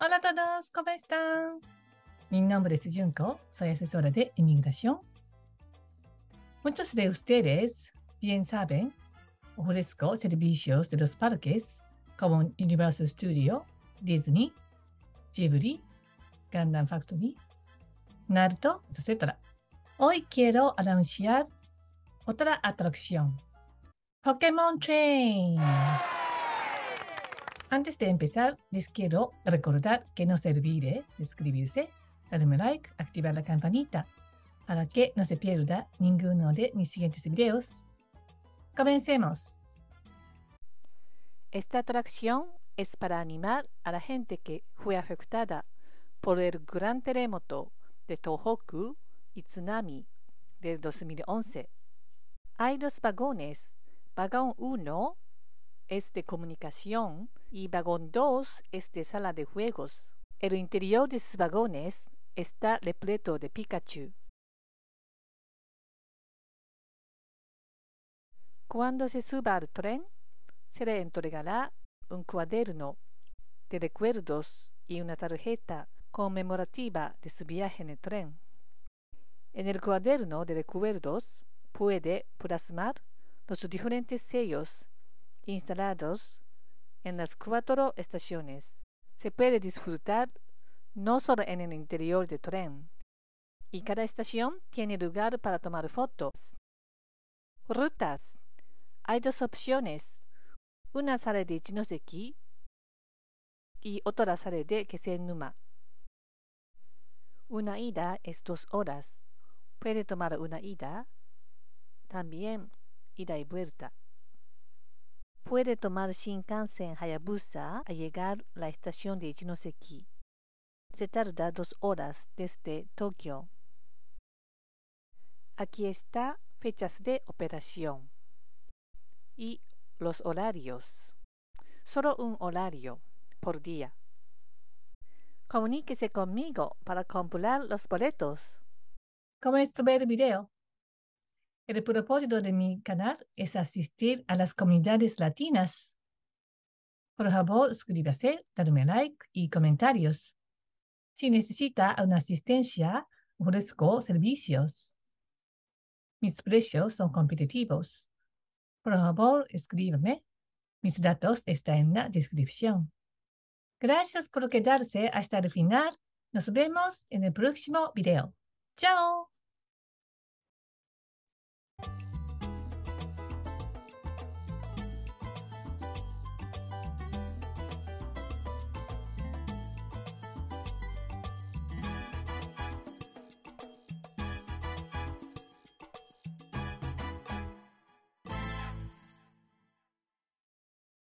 Hola a todos, ¿cómo están? Mi nombre es Junko, soy asesora de inmigración. Muchos de ustedes bien saben, ofrezco servicios de los parques como Universal Studio, Disney, Ghibli, Gundam Factory, Naruto, etc. Hoy quiero anunciar otra atracción, Pokémon Train. Antes de empezar, les quiero recordar que no se olvide de suscribirse, darme like, activar la campanita para que no se pierda ninguno de mis siguientes videos. Comencemos. Esta atracción es para animar a la gente que fue afectada por el gran terremoto de Tohoku y tsunami del 2011. Hay dos vagones. Vagón 1 es de comunicación y vagón 2 es de sala de juegos. El interior de sus vagones está repleto de Pikachu. Cuando se suba al tren, se le entregará un cuaderno de recuerdos y una tarjeta conmemorativa de su viaje en el tren. En el cuaderno de recuerdos puede plasmar los diferentes sellos instalados en las 4 estaciones. Se puede disfrutar no solo en el interior del tren, y cada estación tiene lugar para tomar fotos. Rutas. Hay 2 opciones. Una sale de Ichinoseki y otra sale de Quesenuma. Una ida es 2 horas. Puede tomar una ida, también ida y vuelta. Puede tomar Shinkansen Hayabusa a llegar a la estación de Ichinoseki. Se tarda 2 horas desde Tokio. Aquí está fechas de operación y los horarios. Solo un horario por día. Comuníquese conmigo para comprar los boletos. ¿Cómo estuvo el video? El propósito de mi canal es asistir a las comunidades latinas. Por favor, suscríbase, darme like y comentarios. Si necesita una asistencia, ofrezco servicios. Mis precios son competitivos. Por favor, escríbame. Mis datos están en la descripción. Gracias por quedarse hasta el final. Nos vemos en el próximo video. ¡Chao!